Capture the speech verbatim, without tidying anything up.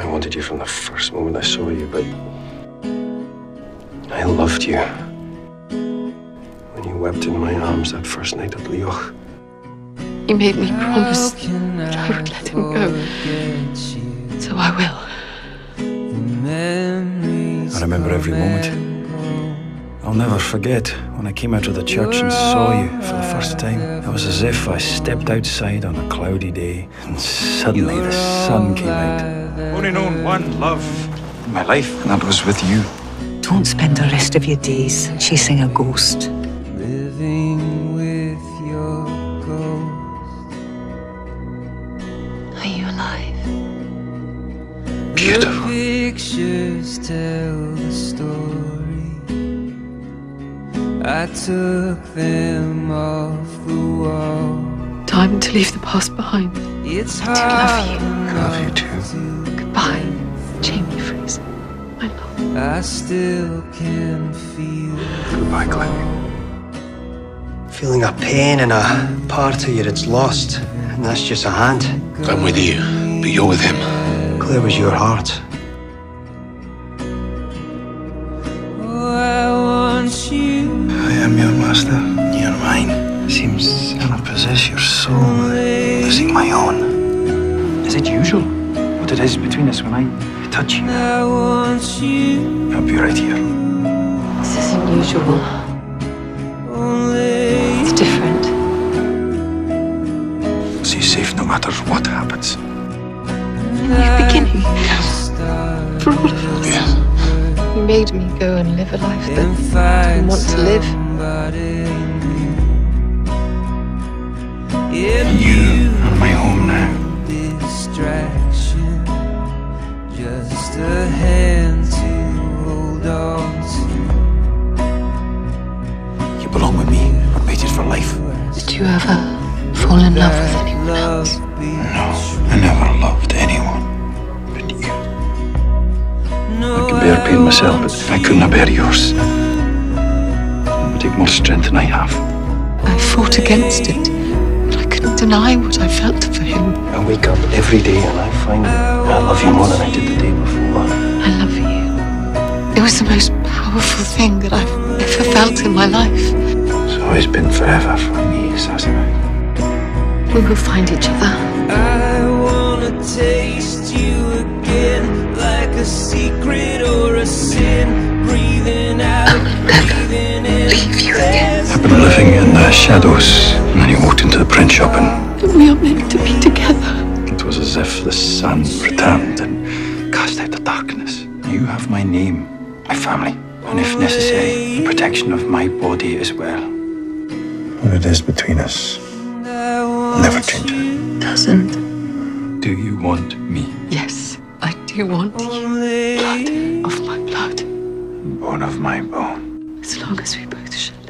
wanted you from the first moment I saw you, but I loved you. When you wept in my arms that first night at Leoch. He made me promise that I would let him go. So I will. I remember every moment. I'll never forget when I came out of the church and saw you for the first time. It was as if I stepped outside on a cloudy day and suddenly the sun came out. Only known one love in my life, and that was with you. Don't spend the rest of your days chasing a ghost. Living with your ghost. Are you alive? Beautiful. The pictures tell the story. I took them off the wall. Time to leave the past behind. It's I do love you. I love you too. Goodbye, Jamie Fraser. My love. I still can feel. Goodbye, Chloe. Feeling a pain in a part of you that's lost, and that's just a hand. I'm with you, but you're with him. Claire was your heart. Oh, I want you. I am your master, you're mine. Seems I possess your soul, losing my own. Is it usual what it is between us when I touch you? I want you. I'll be right here. This isn't usual. Only It's different. See safe no matter what happens. New beginning. For all of us. Yes. You made me go and live a life that I didn't want to live. You are my home now. Distraction, just a hand to hold on to. You belong with me. We're mated for life. Did you ever fall in love with anyone else? No, I never loved anyone but you. I can bear pain myself, but I couldn't bear yours. It would take more strength than I have. I fought against it, but I couldn't deny what I felt for him. I wake up every day and I find that I love you more than I did the day before. I love you. It was the most powerful thing that I've ever felt in my life. It's always been forever for me, Sasima. We will find each other. I wanna taste you again, like a secret or a sin. Breathing out, breathing in. Leave you again. I've been living in the shadows, and then you walked into the print shop and But we are meant to be together. it was as if the sun returned and cast out the darkness. You have my name, my family, and if necessary, the protection of my body as well. What it is between us never changes. Doesn't. Do you want me? Yes, I do want you. Blood of my blood. Bone of my bone. As long as we both shall